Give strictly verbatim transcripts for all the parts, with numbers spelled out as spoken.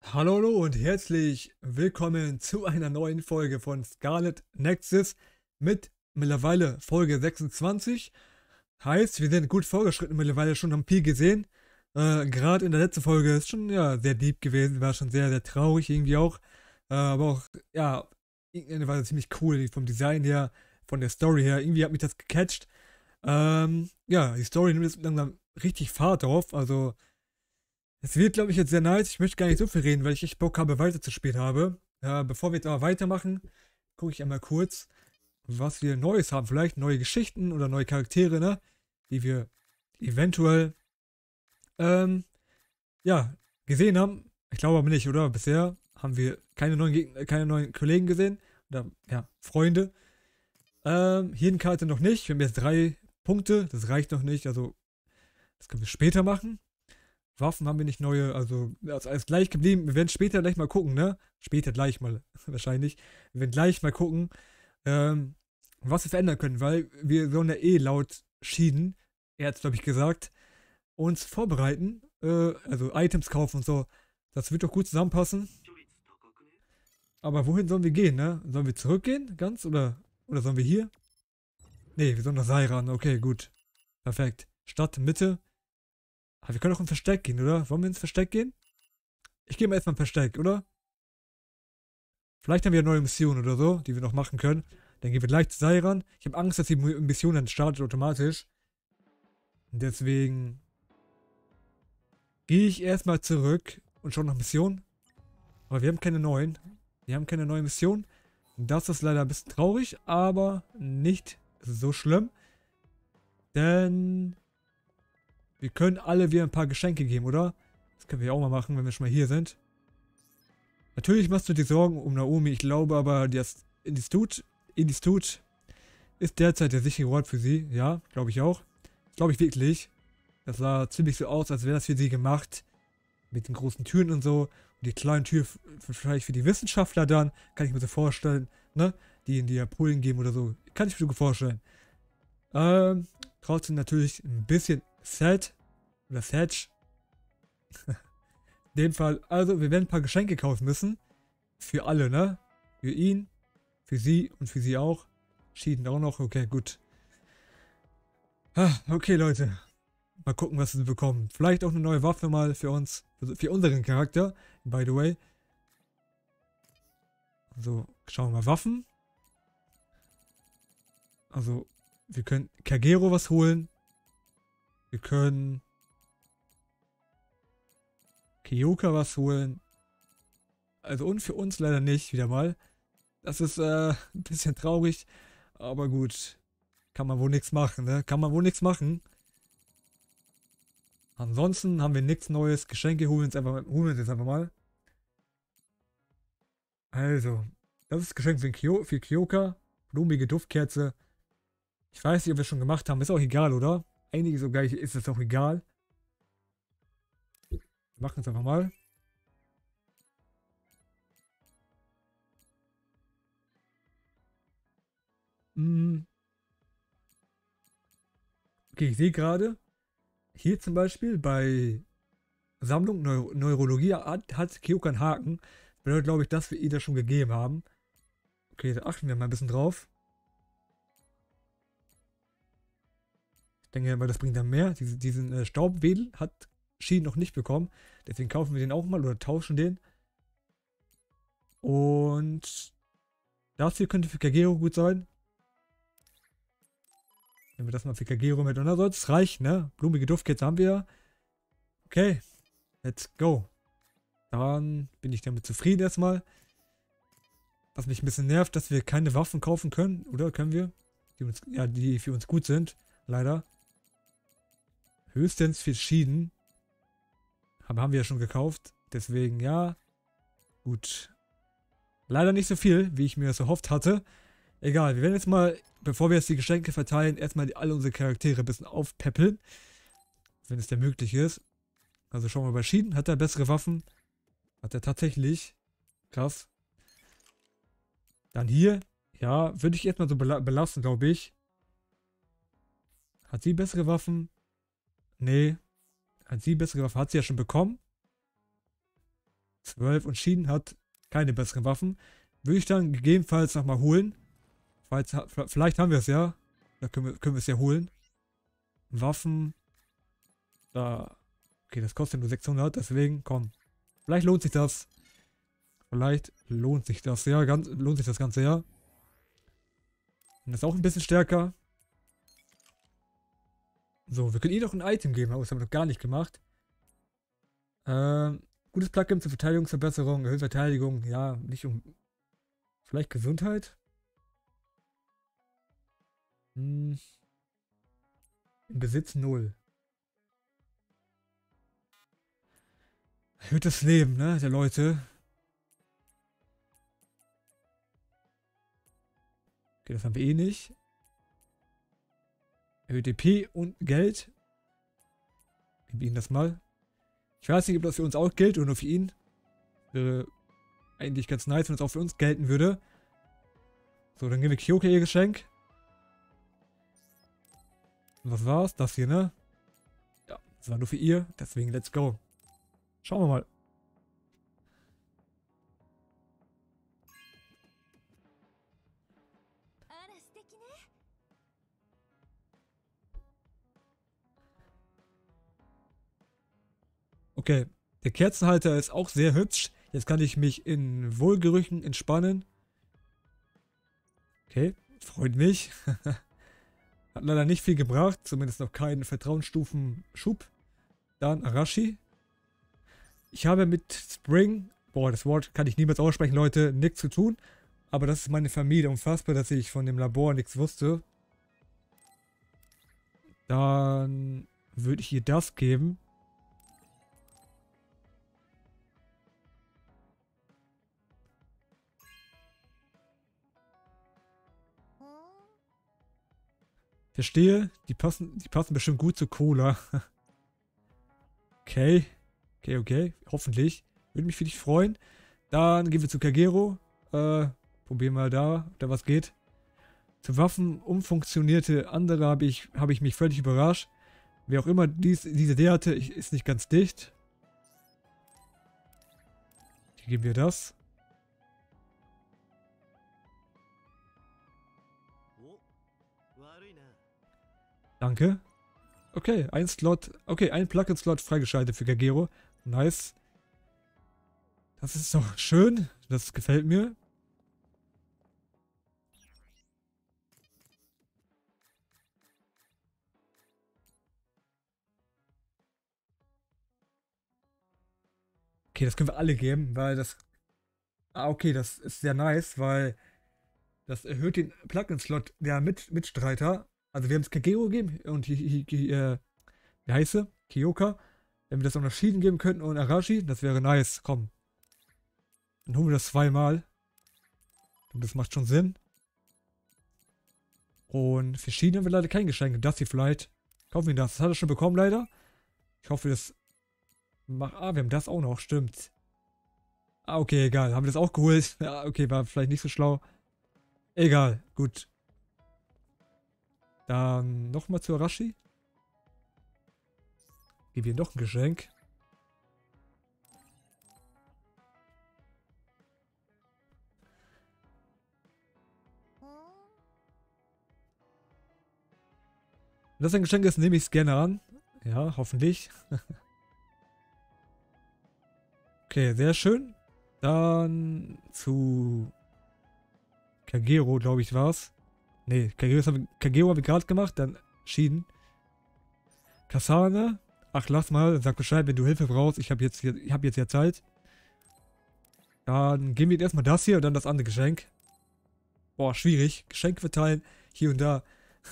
Hallo hallo und herzlich willkommen zu einer neuen Folge von Scarlet Nexus mit mittlerweile Folge sechsundzwanzig. Heißt, wir sind gut vorgeschritten, mittlerweile schon am Peak gesehen. Äh, Gerade in der letzten Folge ist schon ja sehr deep gewesen, war schon sehr, sehr traurig irgendwie auch. Äh, aber auch, ja, irgendwie war das ziemlich cool vom Design her, von der Story her. Irgendwie hat mich das gecatcht. Ähm, ja, die Story nimmt jetzt langsam richtig Fahrt auf, also. Es wird, glaube ich, jetzt sehr nice. Ich möchte gar nicht so viel reden, weil ich echt Bock habe, weiterzuspielen habe. Ja, bevor wir jetzt aber weitermachen, gucke ich einmal kurz, was wir Neues haben. Vielleicht neue Geschichten oder neue Charaktere, ne? Die wir eventuell, ähm, ja, gesehen haben. Ich glaube aber nicht, oder? Bisher haben wir keine neuen, Gegner, keine neuen Kollegen gesehen. Oder, ja, Freunde. Ähm, Hirnkarte noch nicht. Wir haben jetzt drei Punkte. Das reicht noch nicht. Also, das können wir später machen. Waffen haben wir nicht neue, also das ist alles gleich geblieben. Wir werden später gleich mal gucken, ne? Später gleich mal, wahrscheinlich. Wir werden gleich mal gucken, ähm, was wir verändern können, weil wir sollen ja eh laut Schieden, er hat es, glaube ich, gesagt, uns vorbereiten, äh, also Items kaufen und so. Das wird doch gut zusammenpassen. Aber wohin sollen wir gehen, ne? Sollen wir zurückgehen, ganz, oder, oder sollen wir hier? Nee, wir sollen nach Seiran, okay, gut. Perfekt. Stadt, Mitte. Aber wir können auch ins Versteck gehen, oder? Wollen wir ins Versteck gehen? Ich gehe mal erstmal ins Versteck, oder? Vielleicht haben wir ja neue Missionen oder so, die wir noch machen können. Dann gehen wir gleich zu Seiran. Ich habe Angst, dass die Mission dann startet automatisch. Und deswegen gehe ich erstmal zurück und schaue nach Missionen. Aber wir haben keine neuen. Wir haben keine neue Mission. Das ist leider ein bisschen traurig, aber nicht so schlimm. Denn wir können alle wieder ein paar Geschenke geben, oder? Das können wir auch mal machen, wenn wir schon mal hier sind. Natürlich machst du dir Sorgen um Naomi, ich glaube aber, das Institut, Institut ist derzeit der sichere Ort für sie. Ja, glaube ich auch. Glaube ich wirklich. Das sah ziemlich so aus, als wäre das für sie gemacht. Mit den großen Türen und so. Und die kleinen Türen vielleicht für die Wissenschaftler dann. Kann ich mir so vorstellen. Ne? Die in die Polen geben oder so. Kann ich mir so vorstellen. Ähm, trotzdem natürlich ein bisschen sad. Oder sad. In dem Fall, also wir werden ein paar Geschenke kaufen müssen. Für alle, ne? Für ihn, für sie und für sie auch. Schieden auch noch, okay, gut. Ah, okay, Leute. Mal gucken, was wir bekommen. Vielleicht auch eine neue Waffe mal für uns. Für, für unseren Charakter, by the way. So, schauen wir mal. Waffen. Also, wir können Kagero was holen. Wir können Kyoka was holen. Also und für uns leider nicht, wieder mal. Das ist äh, ein bisschen traurig, aber gut. Kann man wohl nichts machen, ne? Kann man wohl nichts machen. Ansonsten haben wir nichts Neues. Geschenke holen wir uns einfach, holen wir uns jetzt einfach mal. Also, das ist Geschenk für, Kyo, für Kyoka. Blumige Duftkerze. Ich weiß nicht, ob wir es schon gemacht haben. Ist auch egal, oder? Einige sogar ist es auch egal. Wir machen es einfach mal. Hm. Okay, ich sehe gerade, hier zum Beispiel bei Sammlung Neu Neurologie hat, hat Kyoka einen Haken. Das bedeutet, glaube ich, dass wir ihr das schon gegeben haben. Okay, da achten wir mal ein bisschen drauf. Ich denke, weil das bringt dann mehr. Diese, diesen äh, Staubwedel hat Schienen noch nicht bekommen. Deswegen kaufen wir den auch mal oder tauschen den. Und das hier könnte für Kagero gut sein. Nehmen wir das mal für Kagero mit. Und dann soll es reichen, ne? Blumige Duftkerze haben wir. Okay, let's go. Dann bin ich damit zufrieden erstmal. Was mich ein bisschen nervt, dass wir keine Waffen kaufen können. Oder können wir? Die uns, ja, die für uns gut sind. Leider. Höchstens für Schienen. Aber haben wir ja schon gekauft. Deswegen, ja. Gut. Leider nicht so viel, wie ich mir das erhofft hatte. Egal, wir werden jetzt mal, bevor wir jetzt die Geschenke verteilen, erstmal die, alle unsere Charaktere ein bisschen aufpäppeln. Wenn es denn möglich ist. Also schauen wir bei Schienen. Hat er bessere Waffen? Hat er tatsächlich. Krass. Dann hier. Ja, würde ich erstmal so bela belassen, glaube ich. Hat sie bessere Waffen? Nee. Hat sie bessere Waffen? Hat sie ja schon bekommen. zwölf und Schienen hat keine besseren Waffen. Würde ich dann gegebenenfalls nochmal holen. Falls, vielleicht haben wir es ja. Da können wir, können wir es ja holen. Waffen. Da. Okay, das kostet nur sechshundert, deswegen, komm. Vielleicht lohnt sich das. Vielleicht lohnt sich das, ja. Ganz, lohnt sich das Ganze, ja. Und das ist auch ein bisschen stärker. So, wir können ihr doch ein Item geben, aber das haben wir noch gar nicht gemacht. Ähm, gutes Plugin zur Verteidigungsverbesserung, erhöht Verteidigung, ja, nicht um. Vielleicht Gesundheit? Hm. Im Besitz null. Erhöht das Leben, ne, der Leute. Okay, das haben wir eh nicht. Erhöht D P und Geld. Gib ihnen das mal. Ich weiß nicht, ob das für uns auch gilt oder nur für ihn. Wäre eigentlich ganz nice, wenn es auch für uns gelten würde. So, dann geben wir Kyoka ihr Geschenk. Und was war's? Das hier, ne? Ja, das war nur für ihr. Deswegen, let's go. Schauen wir mal. Okay, der Kerzenhalter ist auch sehr hübsch. Jetzt kann ich mich in Wohlgerüchen entspannen. Okay, freut mich. Hat leider nicht viel gebracht, zumindest noch keinen Vertrauensstufen-Schub. Dann Arashi. Ich habe mit Spring, boah, das Wort kann ich niemals aussprechen, Leute, nichts zu tun. Aber das ist meine Familie. Unfassbar, dass ich von dem Labor nichts wusste. Dann würde ich ihr das geben. Verstehe, die passen, die passen bestimmt gut zu Cola. Okay. Okay, okay. Hoffentlich. Würde mich für dich freuen. Dann gehen wir zu Kagero. Äh, probieren wir da, ob da was geht. Zu Waffen umfunktionierte andere habe ich, hab ich mich völlig überrascht. Wer auch immer dies, diese Idee hatte, ist nicht ganz dicht. Hier geben wir das. Danke. Okay, ein Slot. Okay, ein Plugin-Slot freigeschaltet für Kagero. Nice. Das ist doch schön. Das gefällt mir. Okay, das können wir alle geben, weil das... Ah, okay, das ist sehr nice, weil das erhöht den Plugin-Slot der Mit Mitstreiter. Also wir haben es Kagero gegeben und hier, hier, hier, äh, wie heißt sie? Kyoka. Wenn wir das auch noch Schienen geben könnten und Arashi, das wäre nice. Komm. Dann holen wir das zweimal. Und das macht schon Sinn. Und für Schienen haben wir leider kein Geschenk. Das hier vielleicht. Kaufen wir das. Das hat er schon bekommen leider. Ich hoffe, das macht... Ah, wir haben das auch noch. Stimmt. Ah, okay, egal. Haben wir das auch geholt? Ja, okay, war vielleicht nicht so schlau. Egal. Gut. Dann nochmal zu Arashi. Gebe ihr noch ein Geschenk. Wenn das ein Geschenk ist, nehme ich es gerne an. Ja, hoffentlich. Okay, sehr schön. Dann zu Kagero, glaube ich, war es. Ne, Kagero haben wir, wir gerade gemacht, dann Schienen. Kasane. Ach, lass mal, sag Bescheid, wenn du Hilfe brauchst. Ich habe jetzt, ich hab jetzt ja Zeit. Dann geben wir erstmal das hier und dann das andere Geschenk. Boah, schwierig. Geschenke verteilen, hier und da.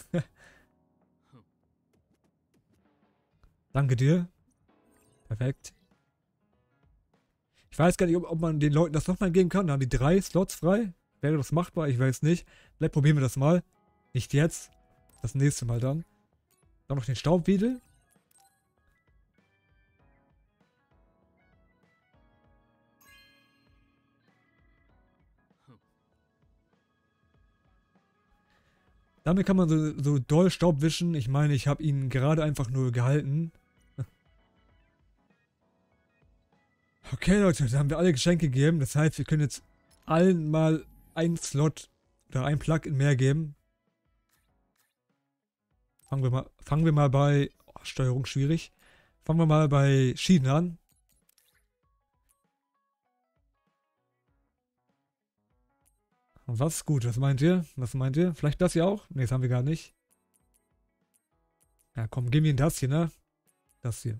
Danke dir. Perfekt. Ich weiß gar nicht, ob, ob man den Leuten das nochmal geben kann. Da haben die drei Slots frei. Wäre das machbar? Ich weiß nicht. Vielleicht probieren wir das mal. Nicht jetzt. Das nächste Mal dann. Dann noch den Staubwiedel. Damit kann man so, so doll Staub wischen. Ich meine, ich habe ihn gerade einfach nur gehalten. Okay, Leute, dann haben wir alle Geschenke gegeben. Das heißt, wir können jetzt allen mal einen Slot oder ein Plugin mehr geben. Fangen wir mal, fangen wir mal bei... Oh, Steuerung schwierig. Fangen wir mal bei Schienen an. Was ist gut? Was meint ihr? Was meint ihr? Vielleicht das hier auch? Ne, das haben wir gar nicht. Ja, komm, gib mir das hier, ne? Das hier.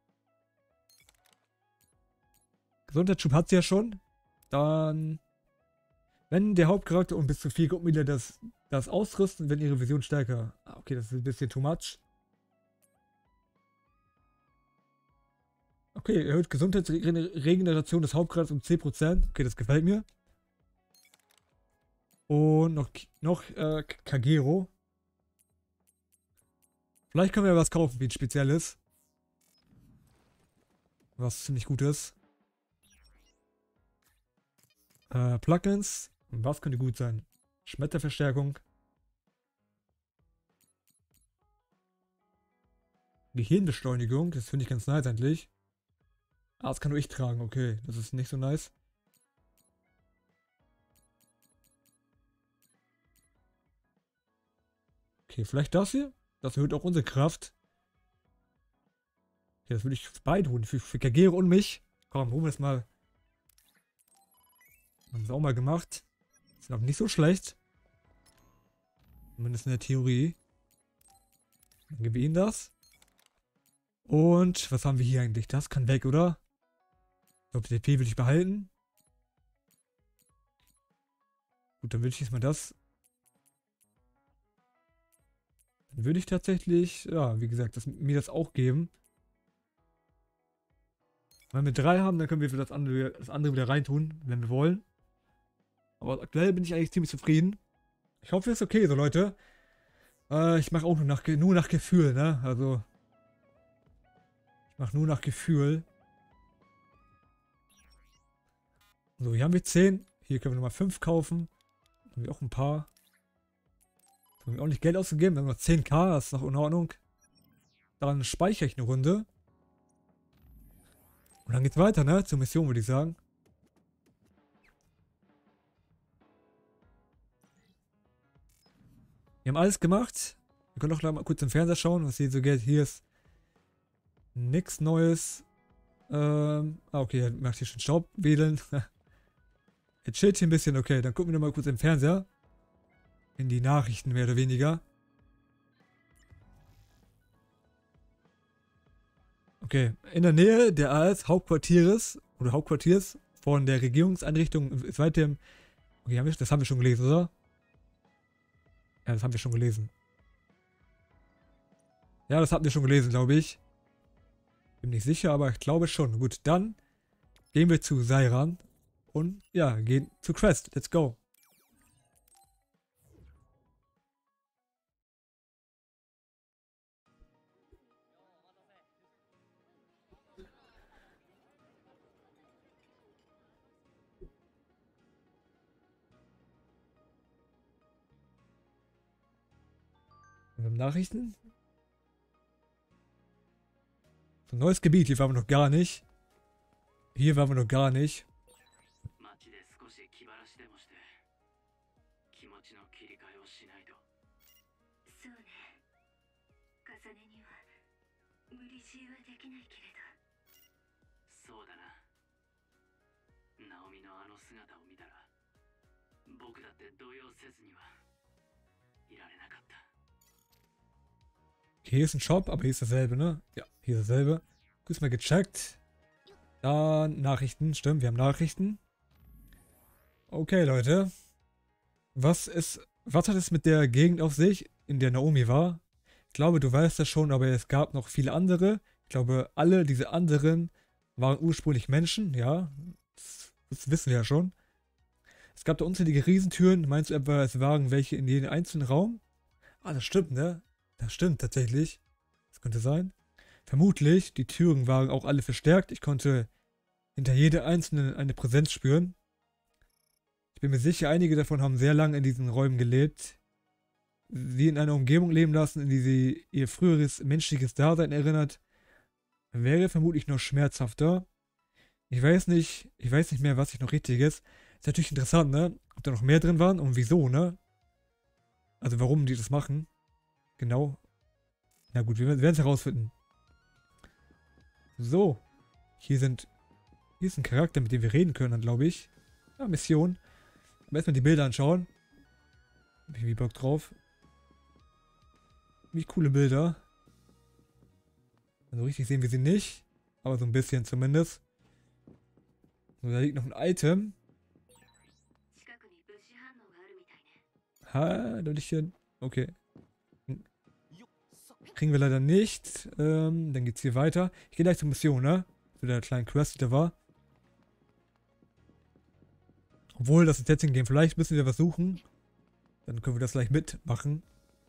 Gesundheitsschub hat sie ja schon. Dann, wenn der Hauptcharakter und bis zu vier Gruppenmitglieder das, das ausrüsten, werden ihre Vision stärker. Ah, okay, das ist ein bisschen too much. Okay, erhöht Gesundheitsregeneration des Hauptcharakters um zehn Prozent. Okay, das gefällt mir. Und noch, noch äh, Kagero. Vielleicht können wir ja was kaufen, wie ein spezielles. Was ziemlich gut ist. Äh, Plugins. Was könnte gut sein? Schmetterverstärkung. Gehirnbeschleunigung. Das finde ich ganz nice eigentlich. Ah, das kann nur ich tragen. Okay, das ist nicht so nice. Okay, vielleicht das hier? Das erhöht auch unsere Kraft. Okay, das würde ich für beide holen. Für, für Kagero und mich. Komm, holen wir es mal. Haben wir es auch mal gemacht. Ist auch nicht so schlecht. Zumindest in der Theorie. Dann gebe ich ihnen das. Und was haben wir hier eigentlich? Das kann weg, oder? Ich glaube, die T P will ich behalten. Gut, dann würde ich jetzt mal das. Dann würde ich tatsächlich, ja, wie gesagt, das, mir das auch geben. Wenn wir drei haben, dann können wir für das andere, das andere wieder reintun, wenn wir wollen. Aber aktuell bin ich eigentlich ziemlich zufrieden. Ich hoffe, es ist okay so, Leute. Äh, ich mache auch nur nach, nur nach Gefühl, ne? Also. Ich mache nur nach Gefühl. So, hier haben wir zehn. Hier können wir nochmal fünf kaufen. Haben wir auch ein paar. Haben wir auch nicht Geld ausgegeben. Wir haben noch zehn K, das ist noch in Ordnung. Dann speichere ich eine Runde. Und dann geht's weiter, ne? Zur Mission, würde ich sagen. Wir haben alles gemacht. Wir können auch mal kurz im Fernseher schauen, was hier so geht. Hier ist nichts Neues. Ähm, ah, okay, er macht hier schon Staub wedeln. Er chillt hier ein bisschen. Okay, dann gucken wir noch mal kurz im Fernseher. In die Nachrichten, mehr oder weniger. Okay, in der Nähe der A S Hauptquartieres oder Hauptquartiers von der Regierungseinrichtung ist weiterhin. Okay, haben wir, das haben wir schon gelesen, oder? Ja, das haben wir schon gelesen. Ja, das hatten wir schon gelesen, glaube ich. Bin nicht sicher, aber ich glaube schon. Gut, dann gehen wir zu Seiran und ja, gehen zu Crest. Let's go. Wir haben Nachrichten. So ein neues Gebiet, hier waren wir noch gar nicht. Hier waren wir noch gar nicht. Okay, hier ist ein Shop, aber hier ist dasselbe, ne? Ja, hier ist dasselbe. Kurz mal gecheckt. Dann Nachrichten, stimmt, wir haben Nachrichten. Okay, Leute. Was ist, was hat es mit der Gegend auf sich, in der Naomi war? Ich glaube, du weißt das schon, aber es gab noch viele andere. Ich glaube, alle diese anderen waren ursprünglich Menschen, ja. Das, das wissen wir ja schon. Es gab da unzählige Riesentüren. Meinst du etwa, es waren welche in jedem einzelnen Raum? Ah, das stimmt, ne? Das stimmt tatsächlich. Das könnte sein. Vermutlich, die Türen waren auch alle verstärkt. Ich konnte hinter jeder einzelnen eine Präsenz spüren. Ich bin mir sicher, einige davon haben sehr lange in diesen Räumen gelebt. Sie in einer Umgebung leben lassen, in die sie ihr früheres menschliches Dasein erinnert, wäre vermutlich noch schmerzhafter. Ich weiß nicht, ich weiß nicht mehr, was ich noch richtig ist. Ist natürlich interessant, ne? Ob da noch mehr drin waren und wieso, ne? Also warum die das machen. Genau. Na gut, wir werden es herausfinden. So. Hier sind. Hier ist ein Charakter, mit dem wir reden können, glaube ich. Ja, Mission. Aber erstmal die Bilder anschauen. Hab ich wie Bock drauf. Wie coole Bilder. Also richtig sehen wir sie nicht. Aber so ein bisschen zumindest. So, da liegt noch ein Item. Ha, Leutchen. Okay. Kriegen wir leider nicht. Ähm, dann geht's hier weiter. Ich gehe gleich zur Mission, ne? Zu der kleinen Quest, die da war. Obwohl, das ist jetzt hingehen. Vielleicht müssen wir was suchen. Dann können wir das gleich mitmachen.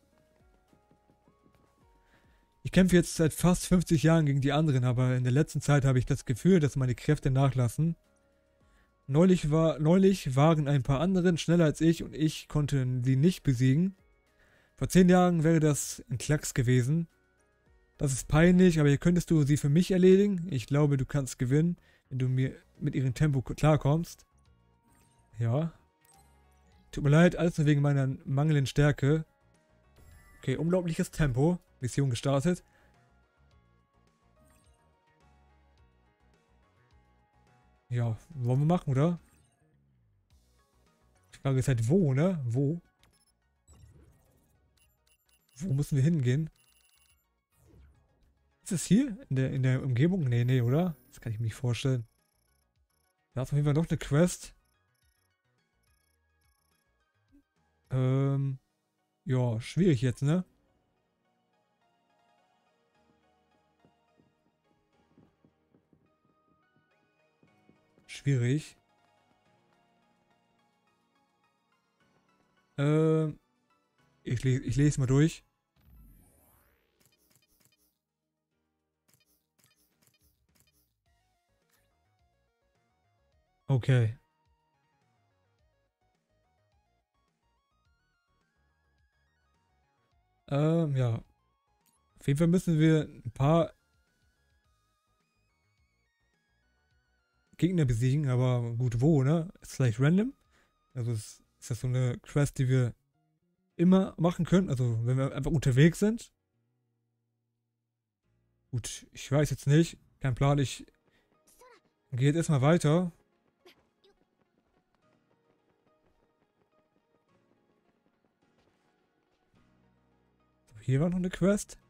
Ich kämpfe jetzt seit fast fünfzig Jahren gegen die anderen, aber in der letzten Zeit habe ich das Gefühl, dass meine Kräfte nachlassen. Neulich, war, neulich waren ein paar anderen schneller als ich und ich konnte sie nicht besiegen. Vor zehn Jahren wäre das ein Klacks gewesen. Das ist peinlich, aber hier könntest du sie für mich erledigen. Ich glaube, du kannst gewinnen, wenn du mir mit ihrem Tempo klarkommst. Ja. Tut mir leid, alles nur wegen meiner mangelnden Stärke. Okay, unglaubliches Tempo. Mission gestartet. Ja, wollen wir machen, oder? Die Frage ist halt, wo, ne? Wo? Wo müssen wir hingehen? Ist es hier? In der, in der Umgebung? Nee, nee, oder? Das kann ich mir nicht vorstellen. Da ist auf jeden Fall noch eine Quest. Ähm, ja, schwierig jetzt, ne? Schwierig. Ähm, ich, le ich lese mal durch. Okay. Ähm, ja. Auf jeden Fall müssen wir ein paar Gegner besiegen, aber gut, wo, ne? Ist vielleicht random. Also ist, ist das so eine Quest, die wir immer machen können, also wenn wir einfach unterwegs sind. Gut, ich weiß jetzt nicht. Kein Plan, ich gehe jetzt erstmal weiter. So, hier war noch eine Quest.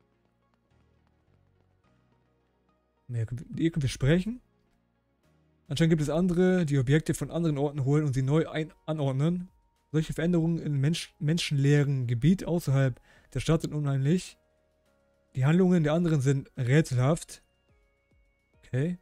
Hier können wir, hier können wir sprechen. Anscheinend gibt es andere, die Objekte von anderen Orten holen und sie neu ein anordnen. Solche Veränderungen im Mensch menschenleeren Gebiet außerhalb der Stadt sind unheimlich. Die Handlungen der anderen sind rätselhaft. Okay.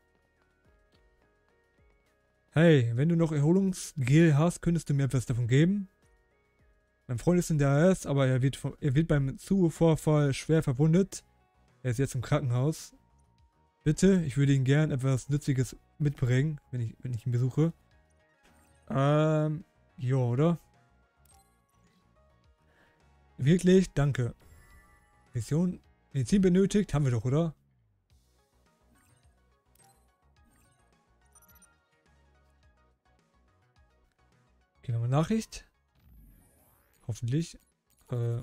Hey, wenn du noch Erholungsgel hast, könntest du mir etwas davon geben? Mein Freund ist in der A S, aber er wird, vom, er wird beim Zuvorfall schwer verwundet. Er ist jetzt im Krankenhaus. Bitte, ich würde ihm gern etwas Nützliches mitbringen, wenn ich, wenn ich ihn besuche. Ähm, ja, oder? Wirklich, danke. Mission, Medizin benötigt, haben wir doch, oder? Okay, nochmal Nachricht. Hoffentlich. Äh.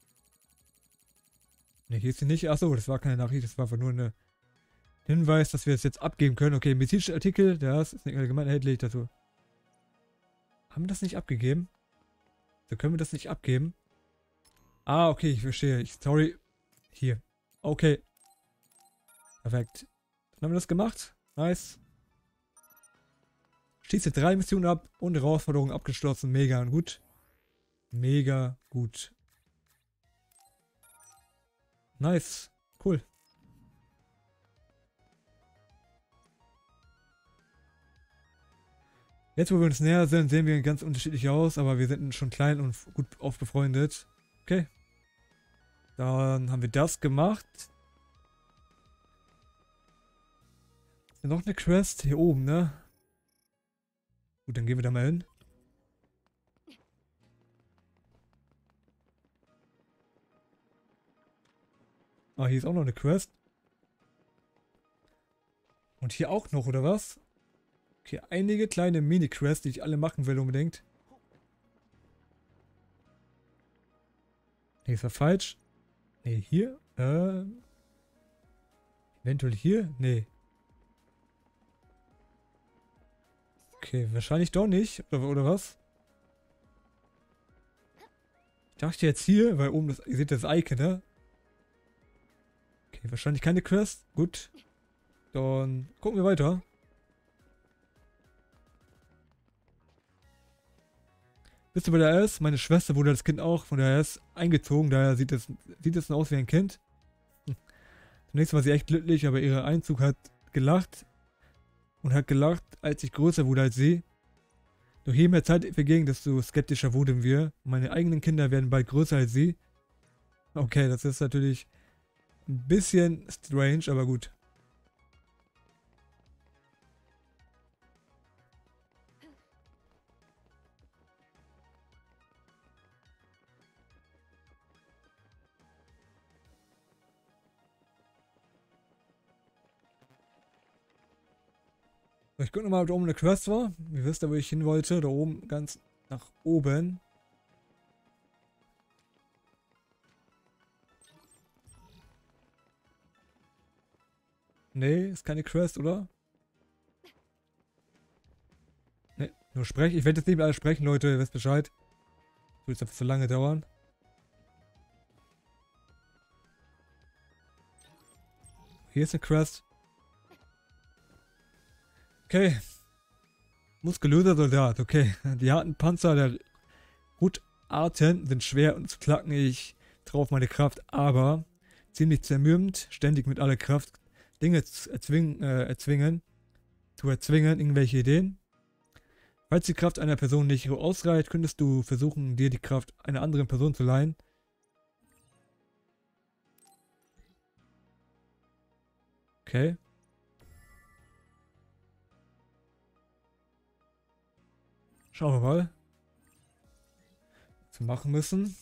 Ne, hier ist sie nicht. Achso, das war keine Nachricht, das war einfach nur ein Hinweis, dass wir es jetzt abgeben können. Okay, medizinische Artikel, das ist nicht allgemein erhältlich dazu. Haben wir das nicht abgegeben? So können wir das nicht abgeben. Ah, okay, ich verstehe. Ich, sorry. Hier. Okay. Perfekt. Dann haben wir das gemacht. Nice. Schließe drei Missionen ab und Herausforderungen abgeschlossen. Mega gut. Mega gut. Nice. Cool. Jetzt, wo wir uns näher sind, sehen wir ganz unterschiedlich aus, aber wir sind schon klein und gut oft befreundet. Okay. Dann haben wir das gemacht. Noch eine Quest hier oben, ne? Gut, dann gehen wir da mal hin. Ah, hier ist auch noch eine Quest. Und hier auch noch, oder was? Okay, einige kleine Mini-Quests, die ich alle machen will unbedingt. Nee, ist war falsch. Nee, hier. Äh. Eventuell hier? Nee. Okay, wahrscheinlich doch nicht. Oder, oder was? Ich dachte jetzt hier, weil oben das, ihr seht das Icon, ne? Okay, wahrscheinlich keine Quest. Gut. Dann gucken wir weiter. Wisst ihr, wer der ist? Meine Schwester wurde als Kind auch von der R S eingezogen. Daher sieht es sieht es aus wie ein Kind. Hm. Zunächst war sie echt glücklich, aber ihr Einzug hat gelacht. Und hat gelacht, als ich größer wurde als sie. Doch je mehr Zeit verging, desto skeptischer wurden wir. Meine eigenen Kinder werden bald größer als sie. Okay, das ist natürlich ein bisschen strange, aber gut. Ich gucke nochmal, ob da oben eine Quest war. Ihr wisst ja, wo ich hin wollte. Da oben, ganz nach oben. Nee, ist keine Quest, oder? Nee, nur sprechen. Ich werde jetzt nicht mehr alles sprechen, Leute. Ihr wisst Bescheid. Das wird jetzt einfach zu lange dauern. Hier ist eine Quest. Okay. Muskulöser Soldat, okay. Die harten Panzer der Hutarten sind schwer und zu knacken. Ich traue auf meine Kraft, aber ziemlich zermürbend, ständig mit aller Kraft Dinge zu erzwingen, äh, erzwingen, zu erzwingen, irgendwelche Ideen. Falls die Kraft einer Person nicht ausreicht, könntest du versuchen, dir die Kraft einer anderen Person zu leihen. Okay. Schauen wir mal. Was wir machen müssen.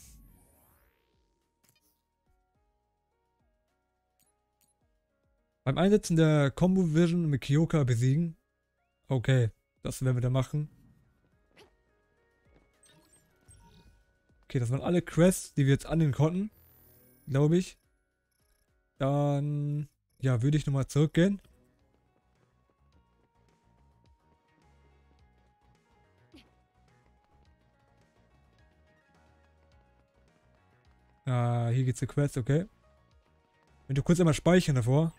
Beim Einsetzen der Combo Vision mit Kyoka besiegen. Okay, das werden wir da machen. Okay, das waren alle Quests, die wir jetzt annehmen konnten. Glaube ich. Dann, ja, würde ich nochmal zurückgehen. Ah, hier geht's zur Quest, okay. Wenn du kurz einmal speichern davor.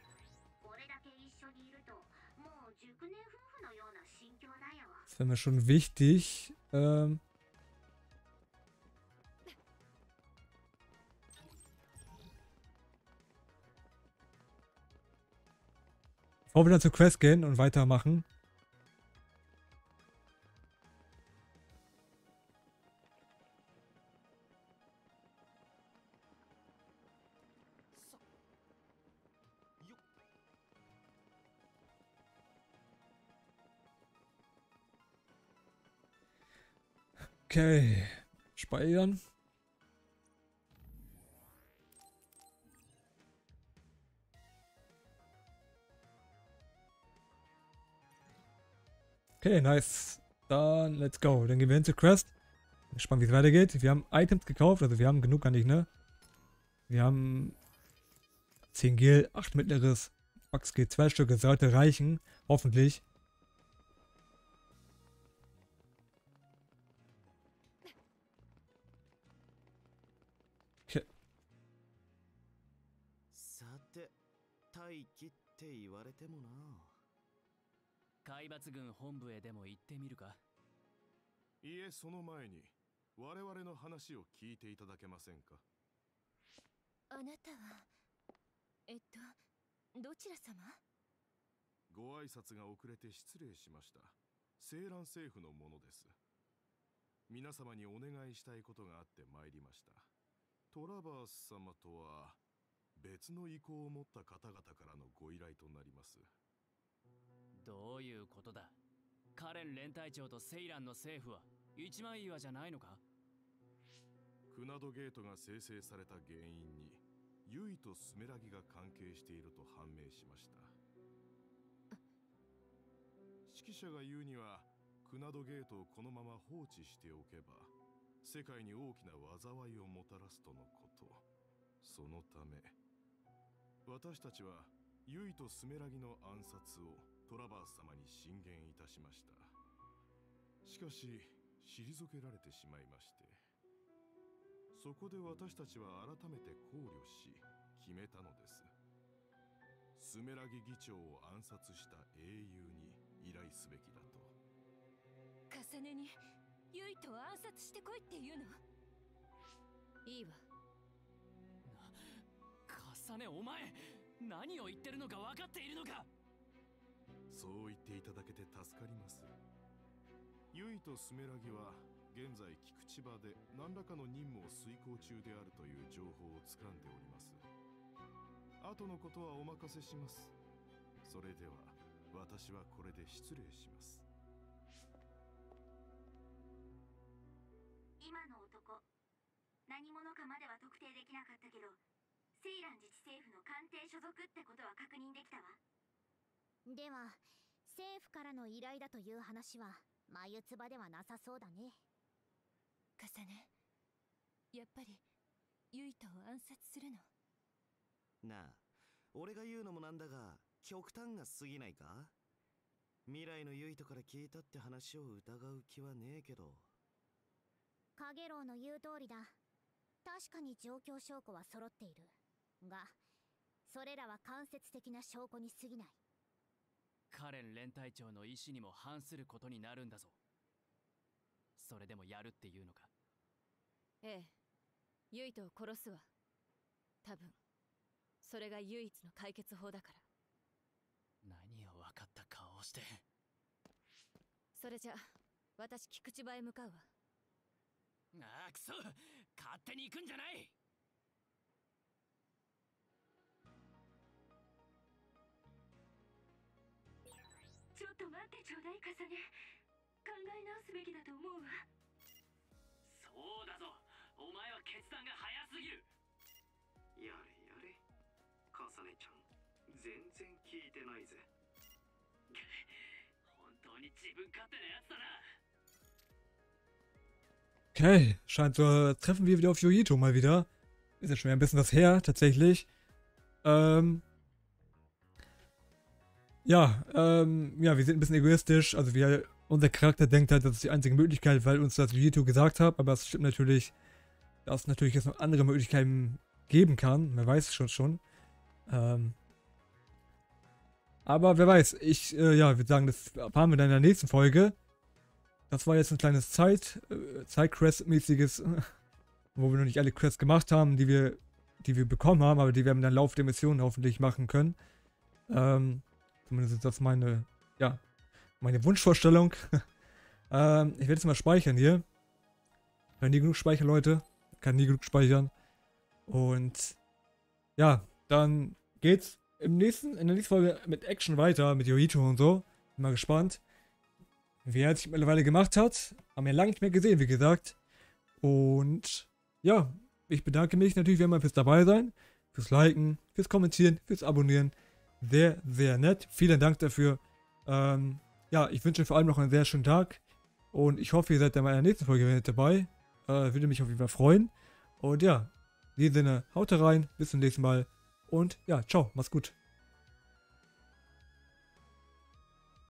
Das wäre mir schon wichtig. Ähm. Bevor wir dann zur Quest gehen und weitermachen. Okay. Speichern. Okay, nice. Dann let's go. Dann gehen wir hin zur Quest. Bin gespannt, wie es weitergeht. Wir haben Items gekauft, also wir haben genug an nicht, ne? Wir haben zehn Gel, acht mittleres, Max G zwei Stücke, sollte reichen. Hoffentlich. Okay. さて、待機って言われてもな。海抜軍本部へでも行ってみるか。 いえ、その前に我々の話を聞いていただけませんか。 あなたはえっとどちら様？ ご挨拶が遅れて失礼しました。青蘭政府のものです。皆様にお願いしたいことがあって参りました。トラバース様とは別の意向を持った方々からのご依頼となります。 どういうことだ。カレン連隊長とセイランの政府は一枚岩じゃないのか。 クナドゲートが生成された原因にユイとスメラギが関係していると判明しました。 指揮者が言うにはクナドゲートをこのまま放置しておけば世界に大きな災いをもたらすとのこと。そのため私たちはユイとスメラギの暗殺をトラバース様に進言いたしました。しかし退けられてしまいまして、そこで私たちは改めて考慮し決めたのです。スメラギ議長を暗殺した英雄に依頼すべきだと。 重ねにユイと暗殺してこいって言うの？いいわ。 重ね、お前何を言ってるのか分かっているのか？ そう言っていただけて助かります。ユイとスメラギは現在菊池場で何らかの任務を遂行中であるという情報を掴んでおります。後のことはお任せします。それでは私はこれで失礼します。 今の男、何者かまでは特定できなかったけど、セイラン自治政府の官邸所属ってことは確認できたわ。 では政府からの依頼だという話は眉唾ではなさそうだね。 重ね、やっぱりユイとを暗殺するの？ なあ、俺が言うのもなんだが極端が過ぎないか？未来のユイとから聞いたって話を疑う気はねえけど。 カゲロウの言う通りだ。確かに状況証拠は揃っているが、それらは間接的な証拠に過ぎない。 カレン連隊長の意思にも反することになるんだぞ。それでもやるっていうのか？ ええ、ユイとを殺すわ。多分それが唯一の解決法だから。 何を分かった顔をして。 それじゃ私菊池場へ向かうわ。 ああ、くそ、勝手に行くんじゃない。 ちょっと待ってちょうだい、重ね。考え直すべきだと思うわ。 そうだぞ、お前は決断が早すぎる。 やれやれ、重ねちゃん全然聞いてないぜ。 本当に自分勝手なやつだな。 Okay, scheint so, treffen wir wieder auf Yoito mal wieder. Ist ja schon wieder ein bisschen was her, tatsächlich. Ähm. Ja, ähm, ja, wir sind ein bisschen egoistisch. Also wir, unser Charakter denkt halt, das ist die einzige Möglichkeit, weil uns das Yoito gesagt hat. Aber es stimmt natürlich, dass es natürlich jetzt noch andere Möglichkeiten geben kann. Wer weiß es schon schon. Ähm. Aber wer weiß, ich, äh, ja, würde sagen, das erfahren wir dann in der nächsten Folge. Das war jetzt ein kleines Zeit, äh, Zeit-Quest-mäßiges, wo wir noch nicht alle Quests gemacht haben, die wir, die wir bekommen haben, aber die werden wir dann im Laufe der Mission hoffentlich machen können. Ähm, zumindest ist das meine, ja, meine Wunschvorstellung. ähm, ich werde jetzt mal speichern hier. Ich kann nie genug speichern, Leute. Ich kann nie genug speichern. Und ja, dann geht's im nächsten, in der nächsten Folge mit Action weiter, mit Yoito und so. Bin mal gespannt, wie er sich mittlerweile gemacht hat. Haben wir lange nicht mehr gesehen, wie gesagt. Und ja, ich bedanke mich natürlich wie immer fürs dabei sein, fürs Liken, fürs Kommentieren, fürs Abonnieren. Sehr, sehr nett. Vielen Dank dafür. Ähm, ja, ich wünsche euch vor allem noch einen sehr schönen Tag. Und ich hoffe, ihr seid dann mal in der nächsten Folge wieder dabei. Äh, würde mich auf jeden Fall freuen. Und ja, in diesem Sinne, haut rein. Bis zum nächsten Mal. Und ja, ciao. Macht's gut.